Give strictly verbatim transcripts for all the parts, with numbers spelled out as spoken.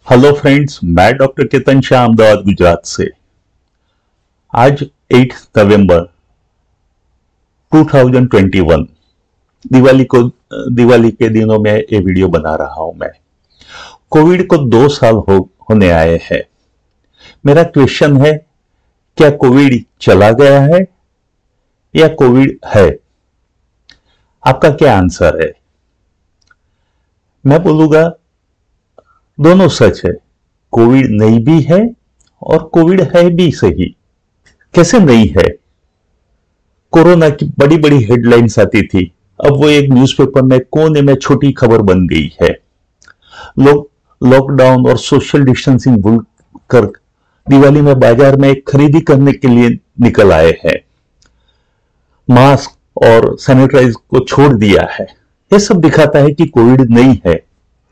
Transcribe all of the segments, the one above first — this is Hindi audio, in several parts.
हेलो फ्रेंड्स, मैं डॉक्टर केतन शाह अहमदाबाद गुजरात से। आज आठ नवंबर दो हज़ार इक्कीस दिवाली को दिवाली के दिनों में ये वीडियो बना रहा हूं। मैं कोविड को दो साल हो होने आए हैं। मेरा क्वेश्चन है, क्या कोविड चला गया है या कोविड है? आपका क्या आंसर है? मैं बोलूंगा दोनों सच है। कोविड नहीं भी है और कोविड है भी सही। कैसे नहीं है? कोरोना की बड़ी बड़ी हेडलाइंस आती थी, अब वो एक न्यूज़पेपर में कोने में छोटी खबर बन गई है। लोग लॉकडाउन और सोशल डिस्टेंसिंग भूल कर दिवाली में बाजार में खरीदी करने के लिए निकल आए हैं। मास्क और सैनिटाइज को छोड़ दिया है। यह सब दिखाता है कि कोविड नहीं है।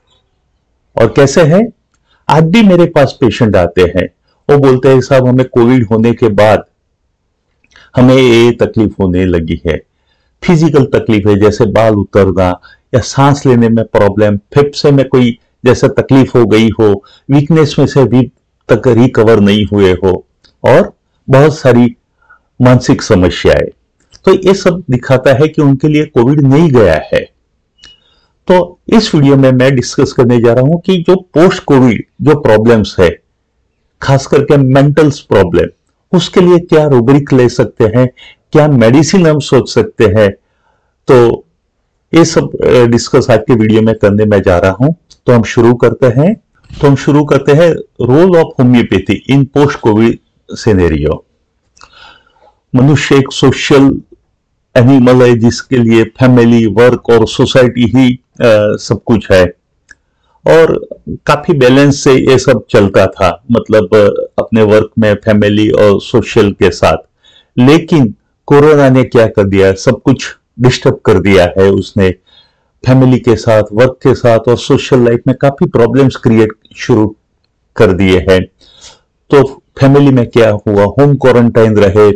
और कैसे है? आज भी मेरे पास पेशेंट आते हैं, वो बोलते हैं साहब हमें कोविड होने के बाद हमें ये तकलीफ होने लगी है। फिजिकल तकलीफ है, जैसे बाल उतरना या सांस लेने में प्रॉब्लम, फेफड़े में कोई जैसा तकलीफ हो गई हो, वीकनेस में से अभी तक रिकवर नहीं हुए हो, और बहुत सारी मानसिक समस्याएं। तो ये सब दिखाता है कि उनके लिए कोविड नहीं गया है। तो इस वीडियो में मैं डिस्कस करने जा रहा हूं कि जो पोस्ट कोविड जो प्रॉब्लम्स है, खास करके मेंटल प्रॉब्लम, उसके लिए क्या रूब्रिक ले सकते हैं, क्या मेडिसिन हम सोच सकते हैं। तो ये सब डिस्कस आज के वीडियो में करने में जा रहा हूं। तो हम शुरू करते हैं तो हम शुरू करते हैं role of homeopathy in post covid scenario. मनुष्य एक सोशल एनिमल है, जिसके लिए फैमिली, वर्क और सोसाइटी ही आ, सब कुछ है, और काफी बैलेंस से ये सब चलता था, मतलब अपने वर्क में फैमिली और सोशल के साथ। लेकिन कोरोना ने क्या कर दिया, सब कुछ डिस्टर्ब कर दिया है। उसने फैमिली के साथ, वर्क के साथ और सोशल लाइफ में काफी प्रॉब्लम्स क्रिएट शुरू कर दिए हैं। तो फैमिली में क्या हुआ, होम क्वारंटाइन रहे,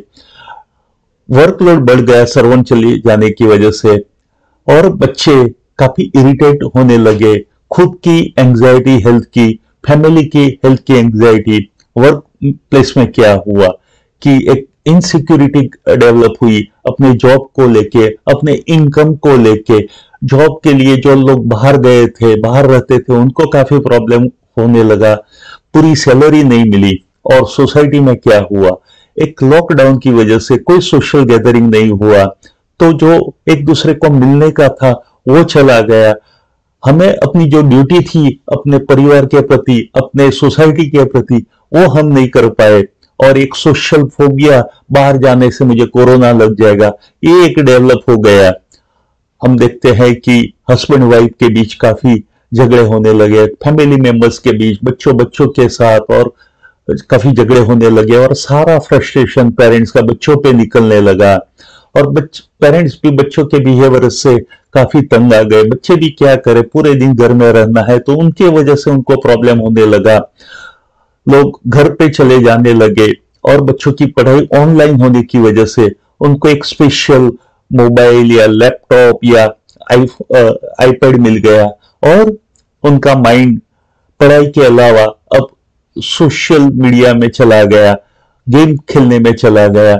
वर्कलोड बढ़ गया सर्वन चले जाने की वजह से, और बच्चे काफी इरिटेट होने लगे। खुद की एंजाइटी हेल्थ की, फैमिली की हेल्थ की एंजाइटी। वर्क प्लेस में क्या हुआ कि एक इनसिक्योरिटी डेवलप हुई अपने जॉब को लेके, अपने इनकम को लेके। जॉब के लिए जो लोग बाहर गए थे, बाहर रहते थे, उनको काफी प्रॉब्लम होने लगा, पूरी सैलरी नहीं मिली। और सोसाइटी में क्या हुआ, एक लॉकडाउन की वजह से कोई सोशल गैदरिंग नहीं हुआ, तो जो एक दूसरे को मिलने का था वो चला गया। हमें अपनी जो ड्यूटी थी अपने परिवार के प्रति, अपने सोसाइटी के प्रति, वो हम नहीं कर पाए। और एक सोशल फोबिया, बाहर जाने से मुझे कोरोना लग जाएगा, ये एक डेवलप हो गया। हम देखते हैं कि हस्बैंड वाइफ के बीच काफी झगड़े होने लगे, फैमिली मेंबर्स के बीच, बच्चों बच्चों के साथ, और काफी झगड़े होने लगे। और सारा फ्रस्ट्रेशन पेरेंट्स का बच्चों पे निकलने लगा, और बच पेरेंट्स भी बच्चों के बिहेवियर से काफी तंग आ गए। बच्चे भी क्या करें, पूरे दिन घर में रहना है, तो उनकी वजह से उनको प्रॉब्लम होने लगा। लोग घर पे चले जाने लगे, और बच्चों की पढ़ाई ऑनलाइन होने की वजह से उनको एक स्पेशल मोबाइल या लैपटॉप या आई आईपैड मिल गया, और उनका माइंड पढ़ाई के अलावा अब सोशल मीडिया में चला गया, गेम खेलने में चला गया।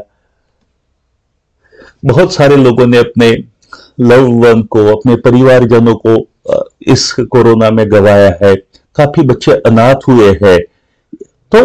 बहुत सारे लोगों ने अपने लव वन को, अपने परिवारजनों को इस कोरोना में गंवाया है। काफी बच्चे अनाथ हुए हैं। तो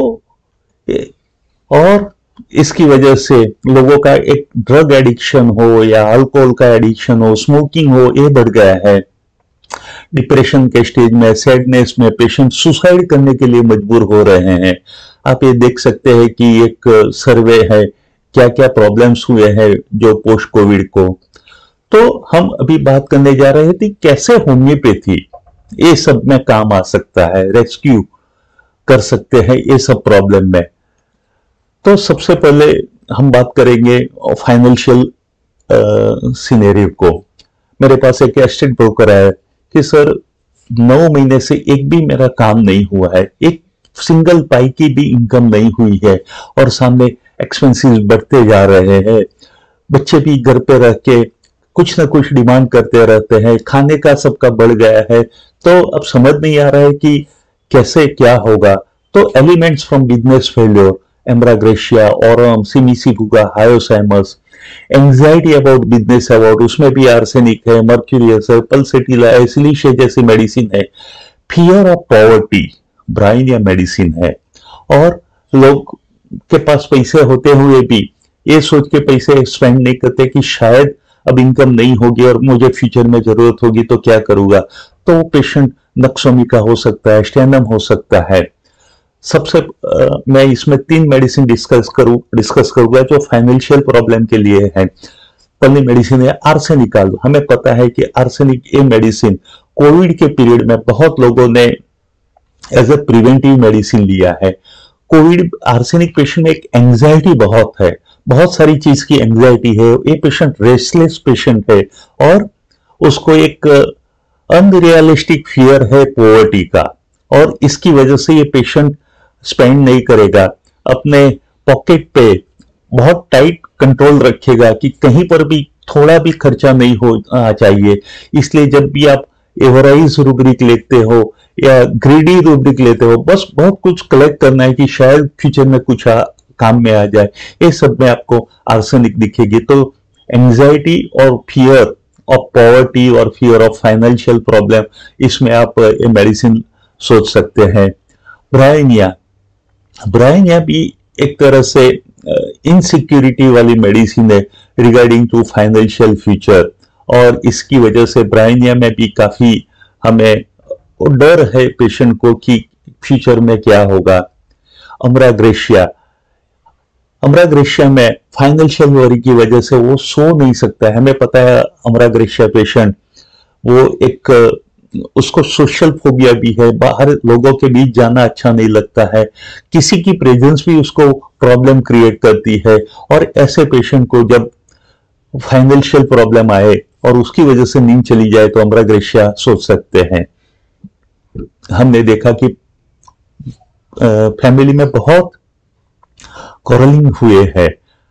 और इसकी वजह से लोगों का एक ड्रग एडिक्शन हो या अल्कोहल का एडिक्शन हो, स्मोकिंग हो, ये बढ़ गया है। डिप्रेशन के स्टेज में, सैडनेस में पेशेंट सुसाइड करने के लिए मजबूर हो रहे हैं। आप ये देख सकते हैं कि एक सर्वे है, क्या क्या प्रॉब्लम्स हुए हैं जो पोस्ट कोविड को। तो हम अभी बात करने जा रहे थे कैसे होम्योपैथी ये सब में काम आ सकता है, रेस्क्यू कर सकते हैं ये सब प्रॉब्लम में। तो सबसे पहले हम बात करेंगे फाइनेंशियल सिनेरियो को। मेरे पास एक एस्टेट ब्रोकर है कि सर नौ महीने से एक भी मेरा काम नहीं हुआ है, एक सिंगल पाई की भी इनकम नहीं हुई है, और सामने एक्सपेंसेस बढ़ते जा रहे हैं। बच्चे भी घर पे रह के कुछ ना कुछ डिमांड करते रहते हैं, खाने का सबका बढ़ गया है। तो अब समझ नहीं आ रहा है कि कैसे क्या होगा। तो elements from business failure, ambra grisea, aurum, cimicifuga, hyoscyamus, anxiety about business about, उसमें भी आर्सेनिक है, मर्क्यूरियस है, पल्सेटिला, एसिलिशिया जैसी मेडिसिन है। Fear of poverty, bryonia medicine है। और लोग के पास पैसे होते हुए भी ये सोच के पैसे स्पेंड नहीं करते कि शायद अब इनकम नहीं होगी और मुझे फ्यूचर में जरूरत होगी तो क्या करूंगा। तो वो पेशेंट नक्सोमी का हो सकता है, स्टेनम हो सकता है। सबसे आ, मैं इसमें तीन मेडिसिन डिस्कस करूं डिस्कस करूंगा जो फाइनेंशियल प्रॉब्लम के लिए है। पहली मेडिसिन है आर्सेनिकाल। हमें पता है कि आर्सेनिक ये मेडिसिन कोविड के पीरियड में बहुत लोगों ने एज ए प्रिवेंटिव मेडिसिन लिया है। कोविड आर्सेनिक पेशेंट में एक एंजाइटी बहुत है, बहुत सारी चीज की एंजाइटी है। ये पेशेंट रेस्टलेस पेशेंट है और उसको एक अनरियलिस्टिक फियर है पॉवर्टी का, और इसकी वजह से ये पेशेंट स्पेंड नहीं करेगा, अपने पॉकेट पे बहुत टाइट कंट्रोल रखेगा कि कहीं पर भी थोड़ा भी खर्चा नहीं होना चाहिए। इसलिए जब भी आप एवराइज रूब्रिक लेते हो या ग्रीडी रूब्रिक लेते हो, बस बहुत कुछ कलेक्ट करना है कि शायद फ्यूचर में कुछ आ, काम में आ जाए। ये सब में आपको आर्सेनिक दिखेगी। तो एंजाइटी और फियर ऑफ पॉवर्टी और फियर ऑफ फाइनेंशियल प्रॉब्लम, इसमें आप ये मेडिसिन सोच सकते हैं। ब्राइनिया, ब्राइनिया भी एक तरह से इनसिक्योरिटी वाली मेडिसिन है रिगार्डिंग टू फाइनेंशियल फ्यूचर, और इसकी वजह से ब्राइनिया में भी काफी हमें डर है पेशेंट को कि फ्यूचर में क्या होगा। अम्ब्राग्रेशिया, अम्ब्राग्रेशिया में फाइनेंशियल वरी की वजह से वो सो नहीं सकता है। हमें पता है अम्ब्राग्रेशिया पेशेंट वो एक, उसको सोशल फोबिया भी है, बाहर लोगों के बीच जाना अच्छा नहीं लगता है, किसी की प्रेजेंस भी उसको प्रॉब्लम क्रिएट करती है। और ऐसे पेशेंट को जब फाइनेंशियल प्रॉब्लम आए और उसकी वजह से नींद चली जाए तो अम्ब्राग्रेशिया सोच सकते हैं। हमने देखा कि फैमिली में बहुत क्वारलिंग हुए हैं,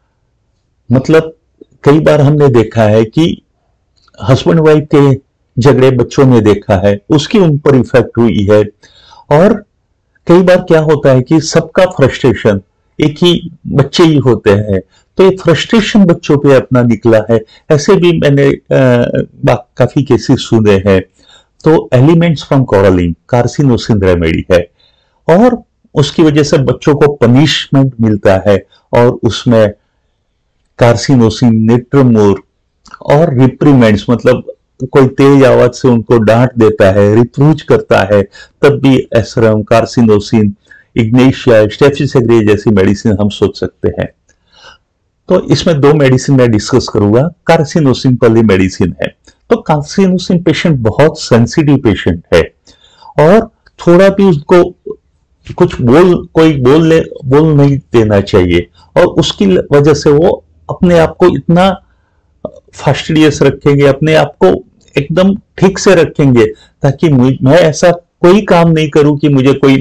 मतलब कई बार हमने देखा है कि हस्बैंड वाइफ के झगड़े बच्चों ने देखा है, उसकी उन पर इफेक्ट हुई है। और कई बार क्या होता है कि सबका फ्रस्ट्रेशन, एक ही बच्चे ही होते हैं तो ये फ्रस्ट्रेशन बच्चों पे अपना निकला है। ऐसे भी मैंने आ, काफी केसेस सुने हैं। तो elements from quarrelling, carcinosin remedy है, और उसकी वजह से बच्चों को पनिशमेंट मिलता है, और उसमें कार्सिनोसिन, निट्रोमोर और रिप्रीमेंट्स, मतलब कोई तेज आवाज से उनको डांट देता है, रिप्रूच करता है, तब भी एसरम, कार्सिनोसिन, इग्नेशिया, स्टेफिसेग्रे जैसी मेडिसिन हम सोच सकते हैं। तो इसमें दो मेडिसिन मैं डिस्कस करूंगा। कार्सिनोसिन पहली मेडिसिन है। तो कार्सिनोसिन पेशेंट बहुत सेंसिटिव पेशेंट है, और थोड़ा भी उसको कुछ बोल कोई बोल ले बोल नहीं देना चाहिए, और उसकी वजह से वो अपने आप को इतना फास्टिडियस रखेंगे, अपने आप को एकदम ठीक से रखेंगे ताकि मैं ऐसा कोई काम नहीं करूं कि मुझे कोई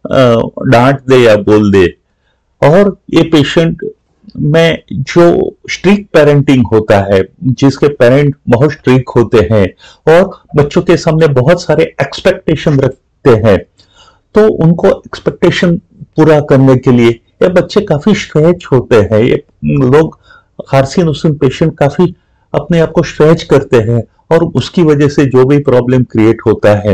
डांट दे या बोल दे। और ये पेशेंट में जो स्ट्रिक्ट पेरेंटिंग होता है, जिसके पेरेंट बहुत स्ट्रिक्ट होते हैं और बच्चों के सामने बहुत सारे एक्सपेक्टेशन रखते हैं, तो उनको एक्सपेक्टेशन पूरा करने के लिए ये बच्चे काफी स्ट्रेच होते हैं। ये लोग कार्सिनोसिन पेशेंट काफी अपने आप को स्ट्रेच करते हैं, और उसकी वजह से जो भी प्रॉब्लम क्रिएट होता है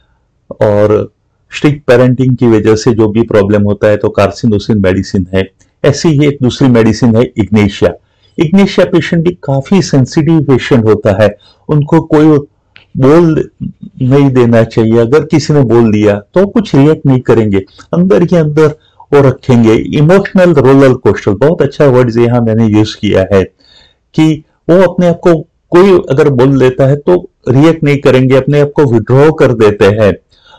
और स्ट्रिक्ट पेरेंटिंग की वजह से जो भी प्रॉब्लम होता है, तो कार्सिनोसिन मेडिसिन है। ऐसी ही एक दूसरी मेडिसिन है इग्नेशिया। इग्नेशिया पेशेंट भी काफी सेंसिटिव पेशेंट होता है, उनको कोई बोल नहीं देना चाहिए। अगर किसी ने बोल दिया तो कुछ रिएक्ट नहीं करेंगे, अंदर ही अंदर वो रखेंगे। इमोशनल रोलर कोस्टर, बहुत अच्छा वर्ड यहां मैंने यूज किया है कि वो अपने आप को कोई अगर बोल देता है तो रिएक्ट नहीं करेंगे, अपने आप को विड्रॉ कर देते हैं।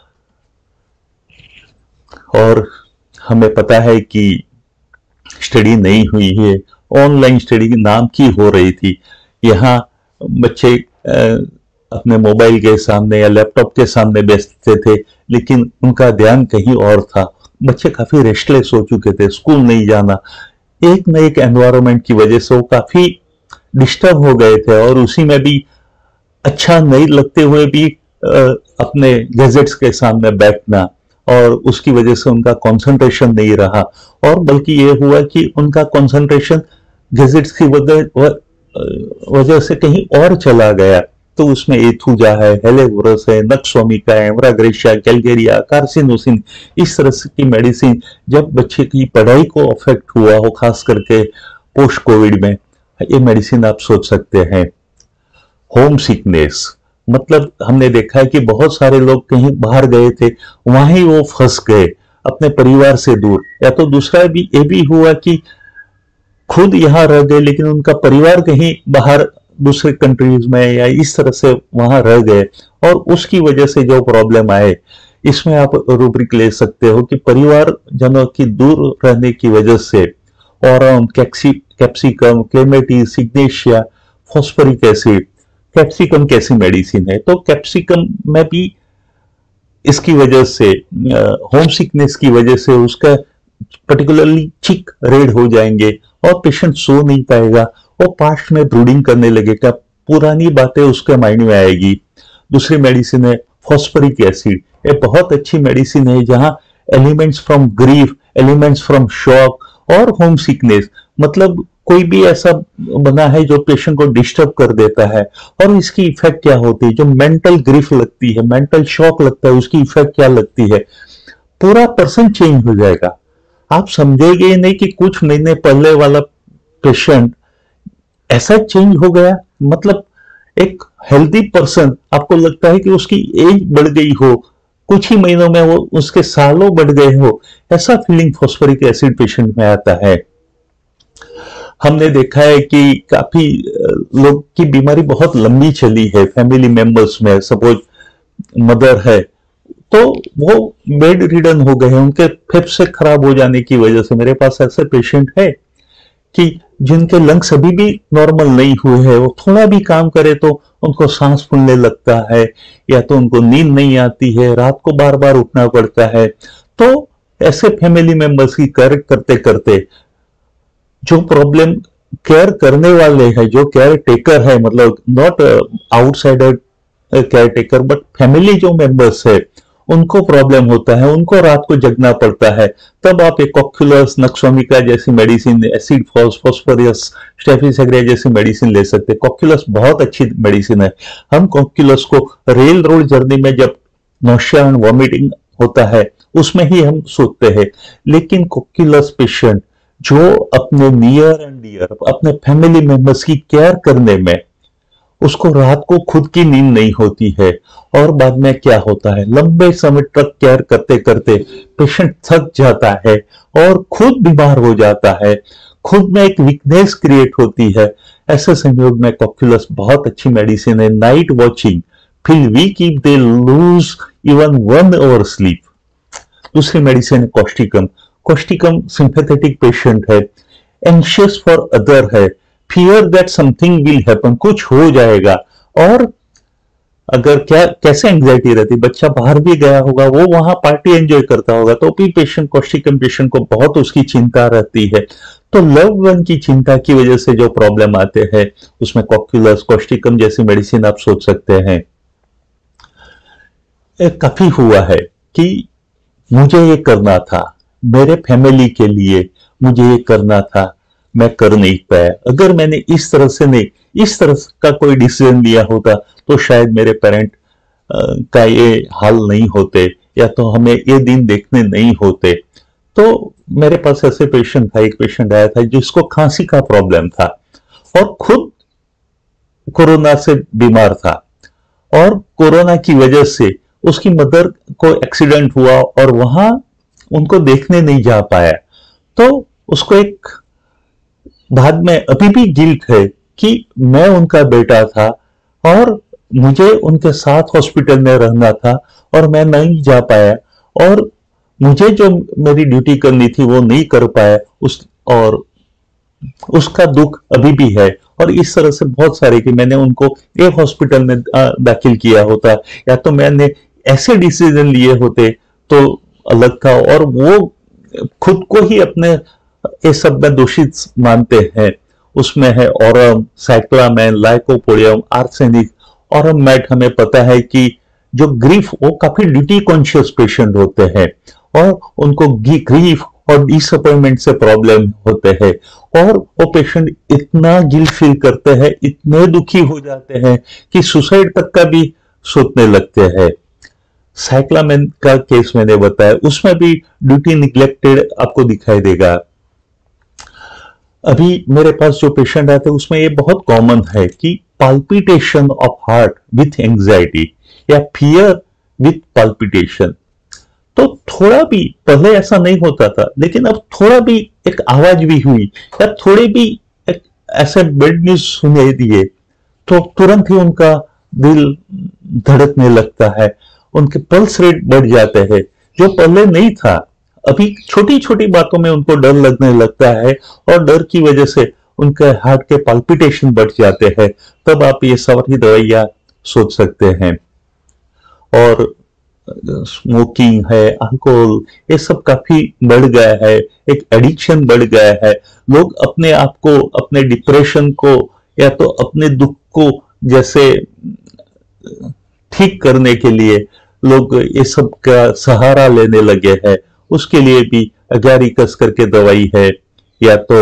और हमें पता है कि स्टडी नहीं हुई है, ऑनलाइन स्टडी नाम की हो रही थी। यहाँ बच्चे अपने मोबाइल के सामने या लैपटॉप के सामने बैठते थे, लेकिन उनका ध्यान कहीं और था। बच्चे काफी रेस्टलेस हो चुके थे, स्कूल नहीं जाना, एक न एक एनवायरनमेंट की वजह से वो काफी डिस्टर्ब हो गए थे, और उसी में भी अच्छा नहीं लगते हुए भी अपने गैजेट्स के सामने बैठना और उसकी वजह से उनका कंसंट्रेशन नहीं रहा, और बल्कि ये हुआ कि उनका कंसंट्रेशन गैजेट्स की वजह वजह से कहीं और चला गया। तो उसमें एथुजा है, हेलेवोरस है, नक्सोमिका है, एम्ब्राग्रेशिया, कैलगेरिया, कार्सिनोसिन, इस तरह की मेडिसिन जब बच्चे की पढ़ाई को अफेक्ट हुआ हो, खास करके पोस्ट कोविड में, ये मेडिसिन आप सोच सकते हैं। होम सिकनेस, मतलब हमने देखा है कि बहुत सारे लोग कहीं बाहर गए थे, वहां ही वो फंस गए अपने परिवार से दूर, या तो दूसरा भी ये भी हुआ कि खुद यहां रह गए लेकिन उनका परिवार कहीं बाहर दूसरे कंट्रीज में या इस तरह से वहां रह गए, और उसकी वजह से जो प्रॉब्लम आए, इसमें आप रूब्रिक ले सकते हो कि परिवार जनों की दूर रहने की वजह से और कैप्सिकम, क्लेमेटिस, सिग्नेशिया, फॉस्फोरिक एसिड। कैप्सिकम कैसी मेडिसिन है? तो कैप्सिकम में भी इसकी वजह से, होम सिकनेस की वजह से उसका पर्टिकुलरली चिक रेड हो जाएंगे और पेशेंट सो नहीं पाएगा, वो पास्ट में ब्रूडिंग करने लगेगा, पुरानी बातें उसके माइंड में आएगी। दूसरी मेडिसिन है फॉस्फोरिक एसिड। ये बहुत अच्छी मेडिसिन है जहां elements from grief, elements from shock और होम सिकनेस, मतलब कोई भी ऐसा बना है जो पेशेंट को डिस्टर्ब कर देता है, और इसकी इफेक्ट क्या होती है, जो मेंटल ग्रीफ लगती है, मेंटल शॉक लगता है, उसकी इफेक्ट क्या लगती है, पूरा पर्सन चेंज हो जाएगा। आप समझेंगे नहीं कि कुछ महीने पहले वाला पेशेंट ऐसा चेंज हो गया, मतलब एक हेल्दी पर्सन, आपको लगता है कि उसकी एज बढ़ गई हो, कुछ ही महीनों में वो उसके सालों बढ़ गए हो, ऐसा फीलिंग फॉस्फोरिक एसिड पेशेंट में आता है। हमने देखा है कि काफी लोग की बीमारी बहुत लंबी चली है फैमिली मेंबर्स में, सपोज मदर है तो वो बेड रिडन हो गए हैं, उनके फेफड़े खराब हो जाने की वजह से। मेरे पास ऐसे पेशेंट है कि जिनके लंग्स अभी भी नॉर्मल नहीं हुए हैं, वो थोड़ा भी काम करे तो उनको सांस फूलने लगता है, या तो उनको नींद नहीं आती है, रात को बार बार उठना पड़ता है। तो ऐसे फैमिली मेंबर्स की केयर करते करते जो प्रॉब्लम केयर करने वाले हैं, जो केयर टेकर है, मतलब not outsider caretaker but family जो मेंबर्स है, उनको प्रॉब्लम होता है, उनको रात को जगना पड़ता है। तब आप एक कॉक्युलस, नक्सोमिका जैसी मेडिसिन, एसिड फॉस्फोरियस, स्टेफिसेग्रिया जैसी मेडिसिन ले सकते हैं। कॉक्युलस बहुत अच्छी मेडिसिन है। हम कॉक्युलस को रेल रोड जर्नी में जब नोशिया एंड वॉमिटिंग होता है उसमें ही हम सोचते हैं, लेकिन कॉक्युलस पेशेंट जो अपने नियर एंड डियर, अपने फैमिली मेंबर्स की केयर करने में, उसको रात को खुद की नींद नहीं होती है, और बाद में क्या होता है, लंबे समय तक केयर करते करते पेशेंट थक जाता है और खुद बीमार हो जाता है, खुद में एक वीकनेस क्रिएट होती है। ऐसे संयोग में कॉक्युलस बहुत अच्छी मेडिसिन है। Night watching, feel weak if they lose even one hour sleep. दूसरी मेडिसिन है कॉस्टिकम। कॉस्टिकम सिंपैथेटिक पेशेंट है, एंशियस फॉर अदर है, fear that something will happen, कुछ हो जाएगा। और अगर क्या कैसे एंग्जाइटी रहती, बच्चा बाहर भी गया होगा, वो वहां पार्टी एंजॉय करता होगा, तो भी पेशेंट, कॉस्टिकम पेशेंट को बहुत उसकी चिंता रहती है। तो लव वन की चिंता की वजह से जो प्रॉब्लम आते हैं, उसमें कॉक्युलस, कॉस्टिकम जैसी मेडिसिन आप सोच सकते हैं। काफी हुआ है कि मुझे ये करना था, मेरे फैमिली के लिए मुझे ये करना था, मैं कर नहीं पाया। अगर मैंने इस तरह से नहीं, इस तरह का कोई डिसीजन लिया होता तो शायद मेरे पेरेंट का ये हाल नहीं होते, या तो हमें ये दिन देखने नहीं होते। तो मेरे पास ऐसे पेशेंट था, एक पेशेंट आया था जिसको खांसी का प्रॉब्लम था और खुद कोरोना से बीमार था, और कोरोना की वजह से उसकी मदर को एक्सीडेंट हुआ और वहां उनको देखने नहीं जा पाया। तो उसको एक बाद में अभी भी गिल्ट है कि मैं उनका बेटा था और मुझे उनके साथ हॉस्पिटल में रहना था और मैं नहीं जा पाया, और मुझे जो मेरी ड्यूटी करनी थी वो नहीं कर पाया, उस और उसका दुख अभी भी है। और इस तरह से बहुत सारे कि मैंने उनको एक हॉस्पिटल में दाखिल किया होता, या तो मैंने ऐसे डिसीजन लिए होते तो अलग था। और वो खुद को ही अपने ये सब में दोषित मानते हैं। उसमें है aurum, cyclamen, lycopodium, arsenic. Aurum met हमें पता है कि जो ग्रीफ, वो काफी ड्यूटी कॉन्शियस पेशेंट होते हैं और उनको ग्रीफ और डिसअपॉइंटमेंट से प्रॉब्लम होते हैं और वो पेशेंट इतना गिल्ट फील करते हैं, इतने दुखी हो जाते हैं कि सुसाइड तक का भी सोचने लगते हैं। साइक्लामेन का केस मैंने बताया, उसमें भी ड्यूटी निग्लेक्टेड आपको दिखाई देगा। अभी मेरे पास जो पेशेंट आते हैं उसमें ये बहुत कॉमन है कि palpitation of heart with anxiety या फियर विथ पाल्पिटेशन। तो थोड़ा भी पहले ऐसा नहीं होता था, लेकिन अब थोड़ा भी एक आवाज भी हुई या थोड़े भी एक ऐसे बैड न्यूज सुनाई दिए तो तुरंत ही उनका दिल धड़कने लगता है, उनके पल्स रेट बढ़ जाते हैं, जो पहले नहीं था। अभी छोटी छोटी बातों में उनको डर लगने लगता है और डर की वजह से उनके हार्ट के पाल्पिटेशन बढ़ जाते हैं। तब आप ये सारी दवाइयां सोच सकते हैं। और स्मोकिंग है, अल्कोहल, ये सब काफी बढ़ गया है, एक एडिक्शन बढ़ गया है। लोग अपने आप को, अपने डिप्रेशन को या तो अपने दुख को जैसे ठीक करने के लिए लोग ये सब का सहारा लेने लगे हैं। उसके लिए भी अगारिकस करके दवाई है या तो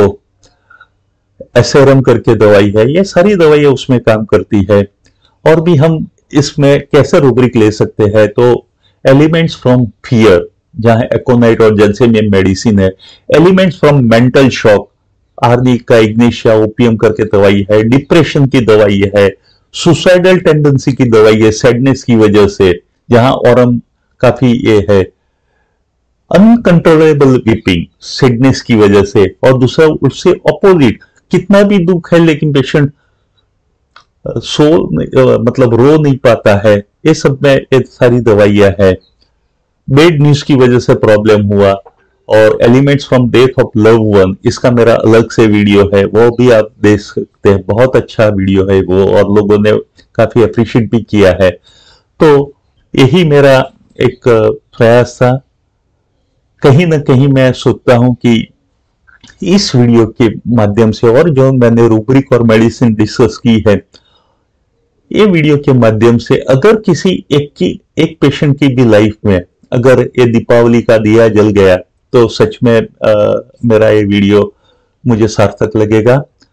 एसेरम करके दवाई है, ये सारी दवाइयां उसमें काम करती है। और भी हम इसमें कैसे रूब्रिक ले सकते हैं, तो एलिमेंट्स फ्रॉम फियर, जहां एकोनाइट और जेंसेनियम मेडिसिन है। एलिमेंट्स फ्रॉम मेंटल शॉक, आरडी का इग्नेशिया ओपियम करके दवाई है। डिप्रेशन की दवाई है। सुसाइडल टेंडेंसी की दवाई है सैडनेस की वजह से, जहां औरम काफी ये है। अनकंट्रोलेबल वीपिंग सैडनेस की वजह से, और दूसरा उससे ऑपोजिट, कितना भी दुख है लेकिन पेशेंट सो मतलब रो नहीं पाता है, ये सब में ये सारी दवाइयां है। बेड न्यूज की वजह से प्रॉब्लम हुआ, और elements from death of love one, इसका मेरा अलग से वीडियो है, वो भी आप देख सकते हैं। बहुत अच्छा वीडियो है वो, और लोगों ने काफी अप्रिशिएट भी किया है। तो यही मेरा एक प्रयास था। कहीं ना कहीं मैं सोचता हूं कि इस वीडियो के माध्यम से, और जो मैंने रूब्रिक और मेडिसिन डिस्कस की है, ये वीडियो के माध्यम से अगर किसी एक की एक पेशेंट की भी लाइफ में अगर ये दीपावली का दिया जल गया, तो सच में आ, मेरा ये वीडियो मुझे सार्थक लगेगा।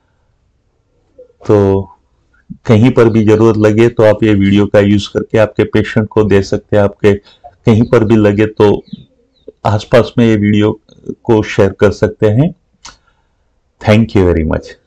तो कहीं पर भी जरूरत लगे तो आप ये वीडियो का यूज करके आपके पेशेंट को दे सकते हैं। आपके कहीं पर भी लगे तो आसपास में ये वीडियो को शेयर कर सकते हैं। Thank you very much.